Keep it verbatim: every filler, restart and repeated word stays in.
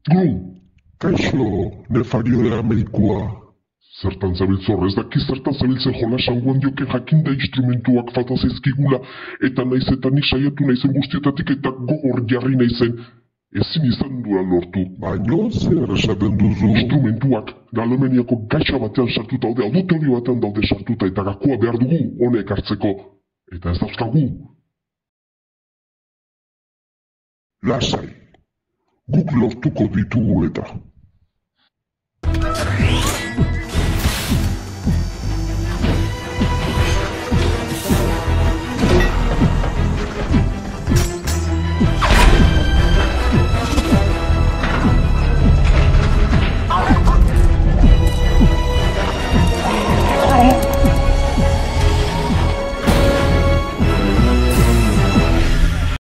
Gu, kaixo, nefario da medikua. Zertan zabiltz hor, ez daki zertan zabiltzen jolasan guandioke jakinda instrumentuak falta zaizkigula, eta naiz eta nik saiatu naizen guztietatik eta gogor jarri naizen. Ezin izan duan lortu. Baina zer esaten duzu? Instrumentuak, Galomeniako gaitxa batean sartuta daude, auditorio batean daude sartuta, eta gakoa behar dugu honek hartzeko. Eta ez dauzkagu. Lasai, guk lortuko ditugu eta.